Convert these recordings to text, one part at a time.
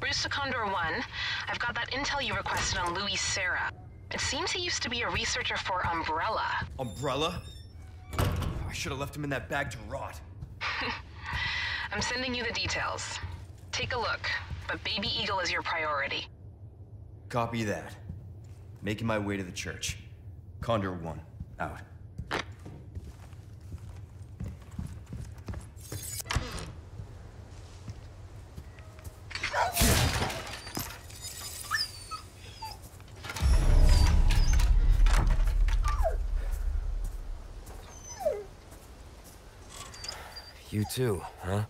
Bruce to Condor 1. I've got that intel you requested on Louis Serra. It seems he used to be a researcher for Umbrella. Umbrella? I should have left him in that bag to rot. I'm sending you the details. Take a look, but Baby Eagle is your priority. Copy that. Making my way to the church. Condor 1, out. You too, huh?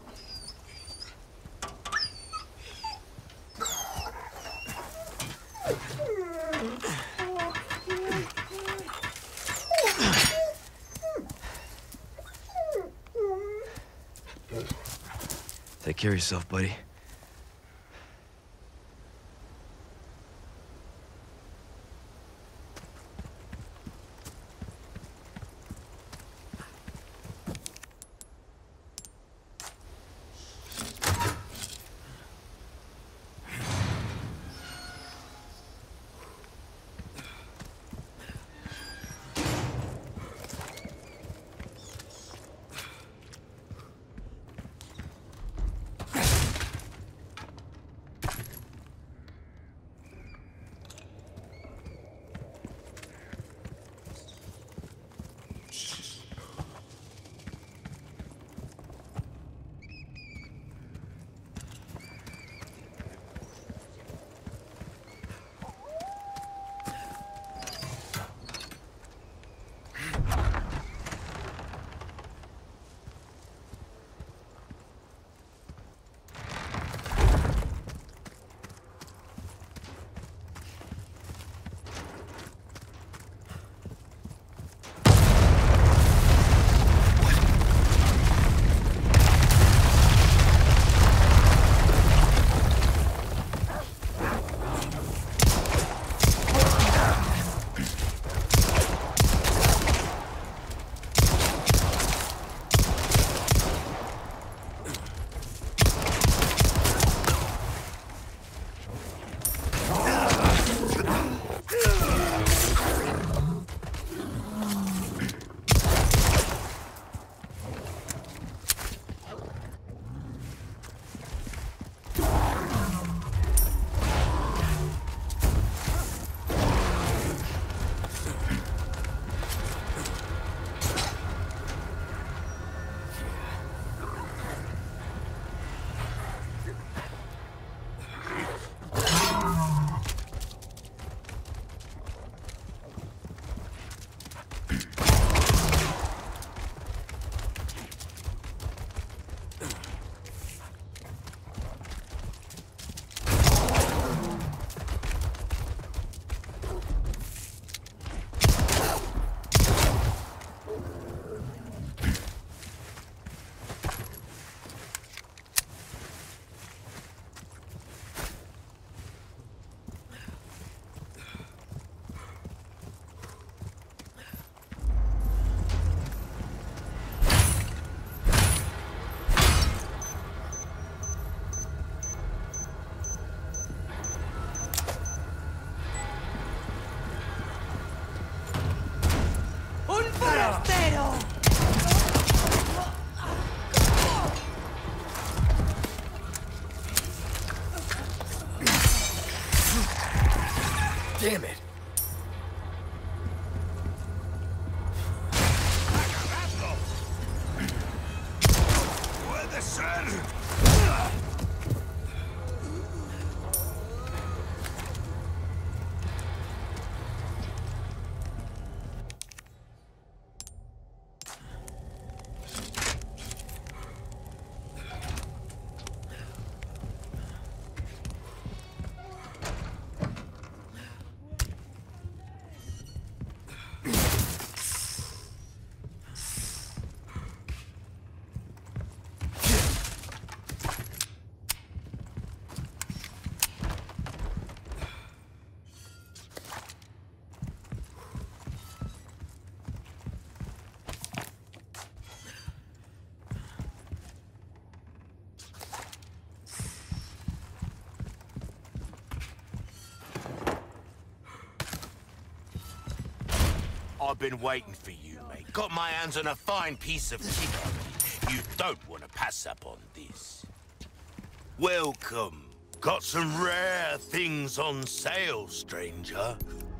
Take care of yourself, buddy. Damn it! I've been waiting for you, mate. Got my hands on a fine piece of kit. You don't want to pass up on this. Welcome. Got some rare things on sale, stranger.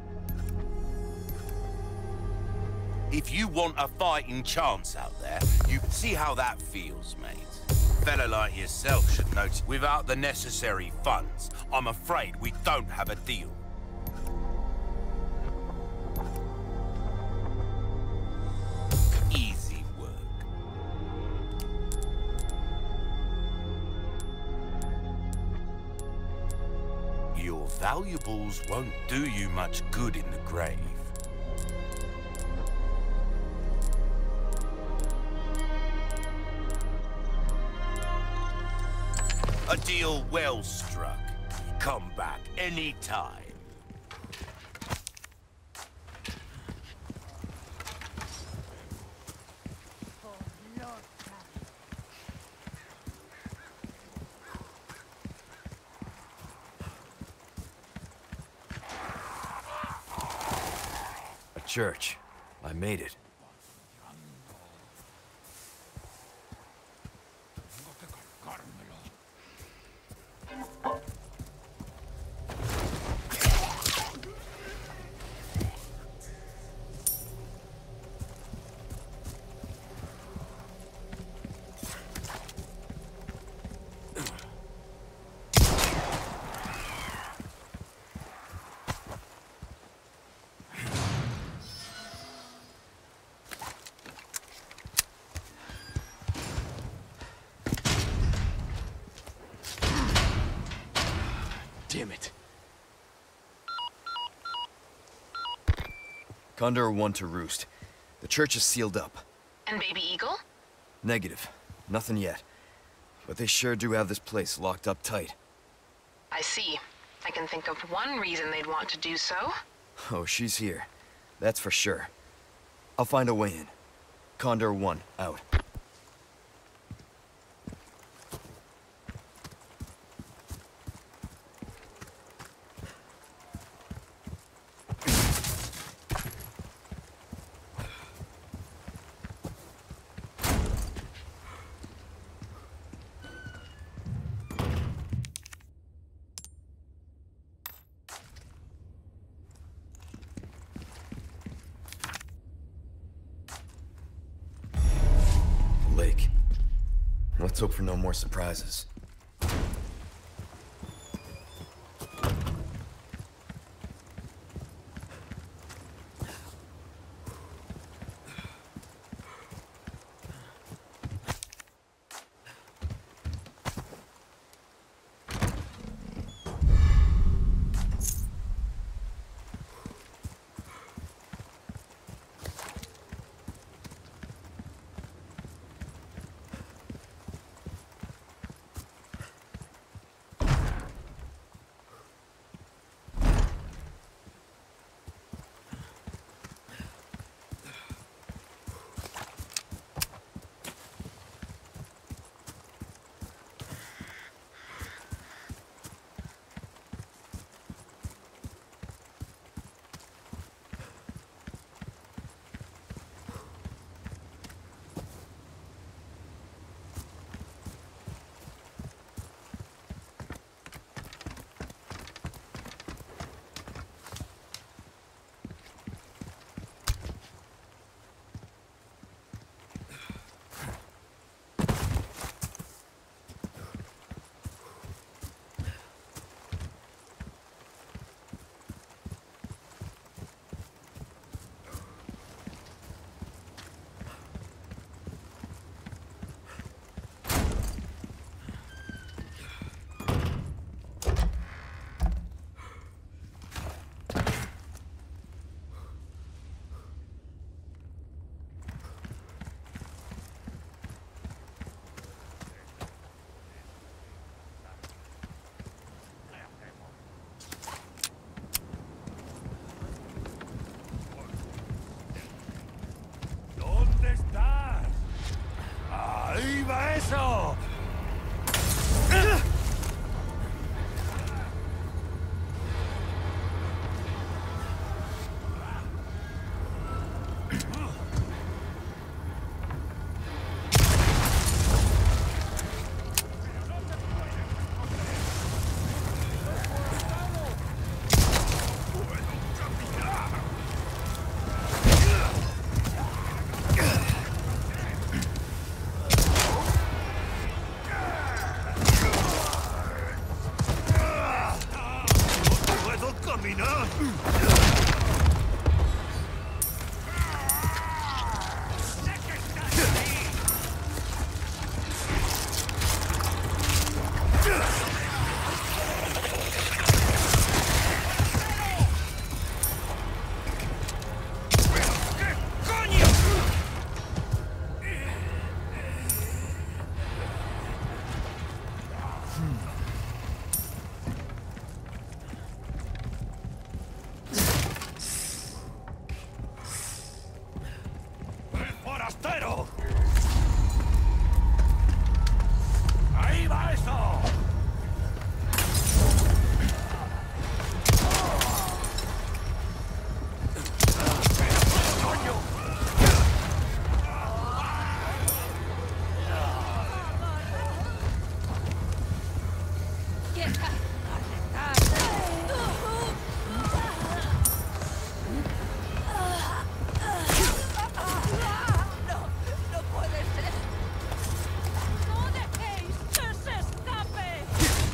If you want a fighting chance out there, you see how that feels, mate. Fella like yourself should notice. Without the necessary funds, I'm afraid we don't have a deal. Easy work. Your valuables won't do you much good in the grave. A deal well struck. Come back anytime. A church. I made it. Damn it. Condor 1 to Roost. The church is sealed up. And Baby Eagle? Negative. Nothing yet. But they sure do have this place locked up tight. I see. I can think of one reason they'd want to do so. Oh, she's here. That's for sure. I'll find a way in. Condor 1, out. Lake. Let's hope for no more surprises. No puede ser. ¡No dejéis que se escape!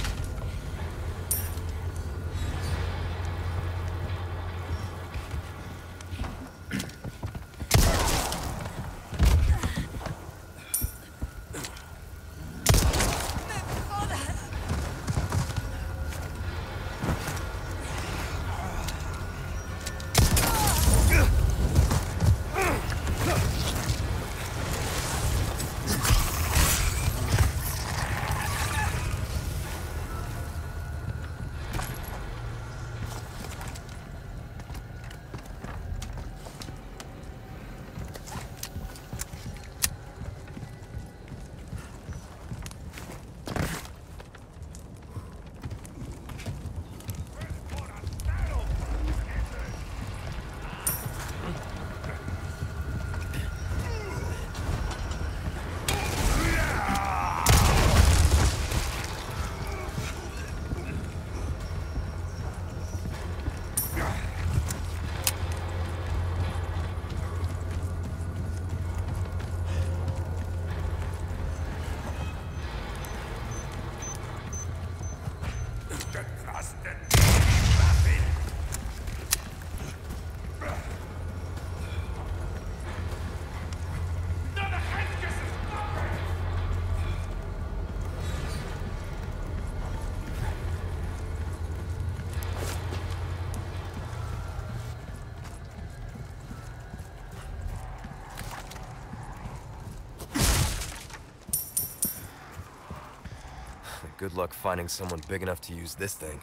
Good luck finding someone big enough to use this thing.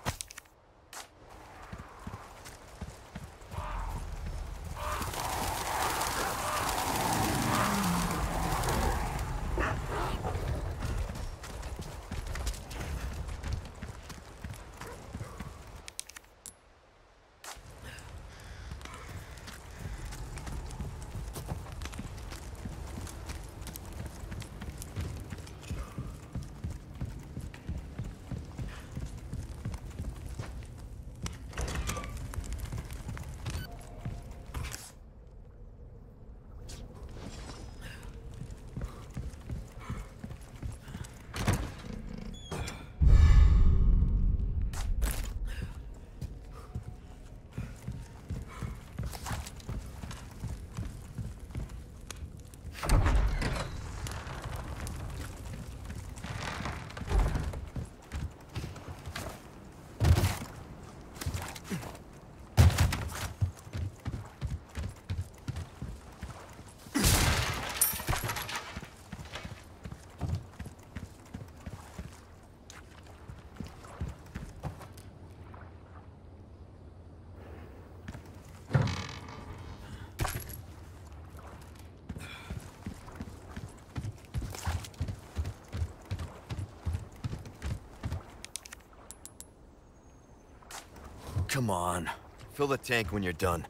Come on. Fill the tank when you're done.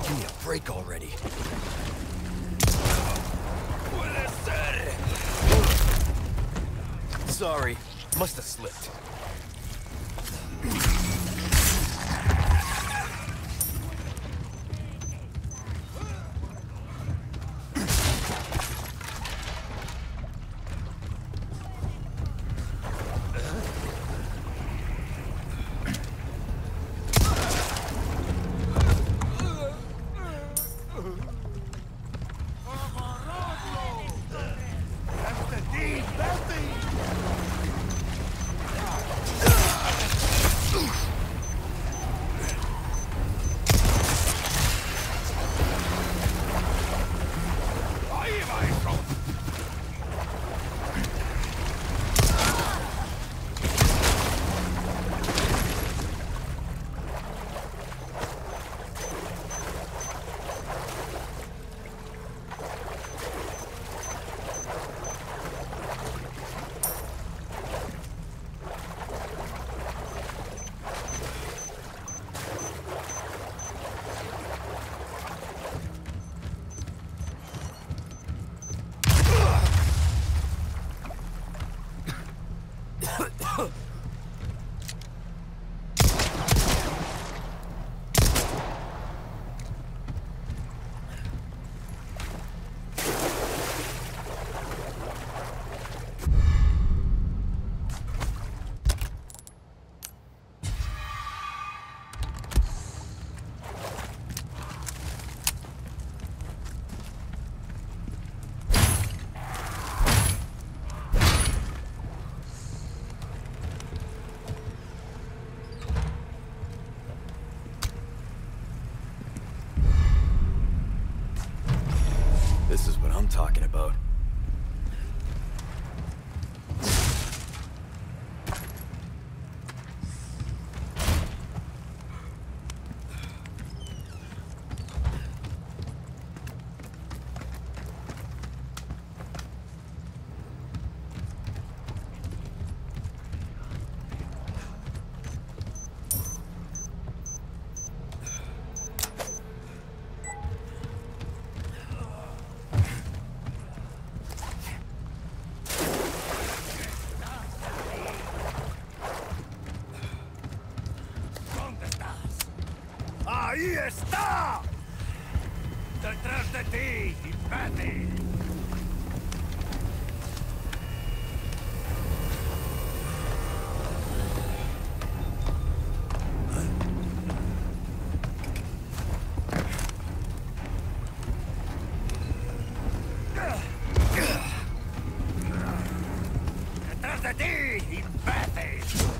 Give me a break already. Sorry, must have slipped. This is what I'm talking about. ¡Ahí está! ¡Detrás de ti, imbécil! ¡Detrás de ti, imbécil!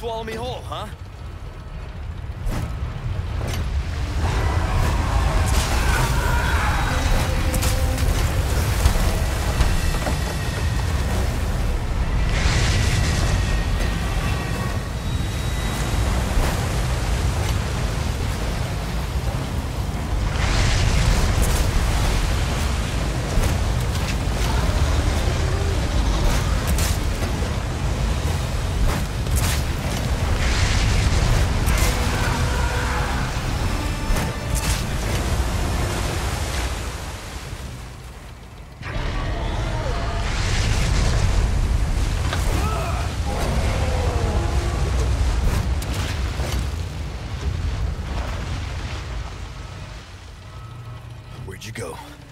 swallow me whole, huh? Where'd you go?